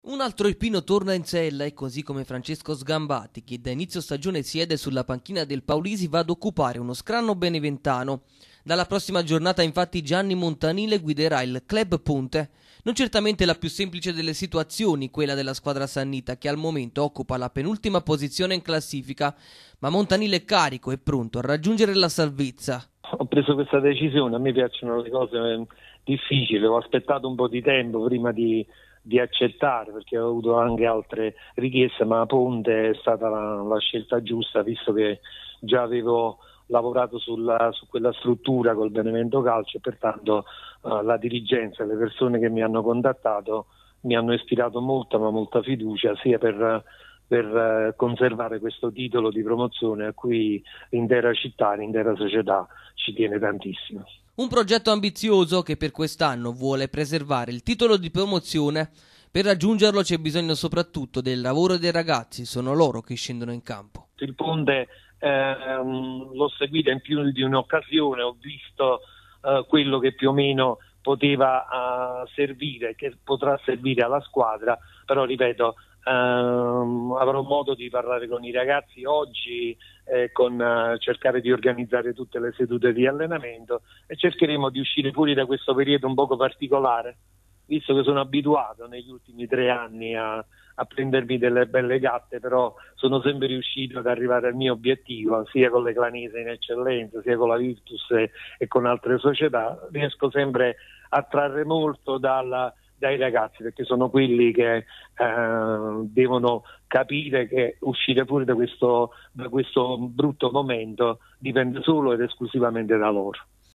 Un altro alpino torna in sella e così come Francesco Sgambati, che da inizio stagione siede sulla panchina del Paulisi, va ad occupare uno scranno beneventano. Dalla prossima giornata infatti Gianni Montanile guiderà il Club Ponte. Non certamente la più semplice delle situazioni, quella della squadra sannita, che al momento occupa la penultima posizione in classifica, ma Montanile è carico e pronto a raggiungere la salvezza. Ho preso questa decisione, a me piacciono le cose difficili, ho aspettato un po' di tempo prima di accettare, perché ho avuto anche altre richieste, ma Ponte è stata la scelta giusta, visto che già avevo lavorato su quella struttura col Benevento Calcio e pertanto la dirigenza e le persone che mi hanno contattato mi hanno ispirato molta ma molta fiducia, sia per conservare questo titolo di promozione a cui l'intera città, l'intera società ci tiene tantissimo. Un progetto ambizioso che per quest'anno vuole preservare il titolo di promozione. Per raggiungerlo c'è bisogno soprattutto del lavoro dei ragazzi, sono loro che scendono in campo. Il Ponte l'ho seguito in più di un'occasione, ho visto quello che più o meno poteva servire, che potrà servire alla squadra, però ripeto, avrò modo di parlare con i ragazzi oggi, con cercare di organizzare tutte le sedute di allenamento e cercheremo di uscire fuori da questo periodo un poco particolare, visto che sono abituato negli ultimi 3 anni a prendermi delle belle gatte, però sono sempre riuscito ad arrivare al mio obiettivo, sia con le Clanese in eccellenza, sia con la Virtus e con altre società. Riesco sempre a trarre molto dai ragazzi, perché sono quelli che devono capire che uscire fuori da questo brutto momento dipende solo ed esclusivamente da loro.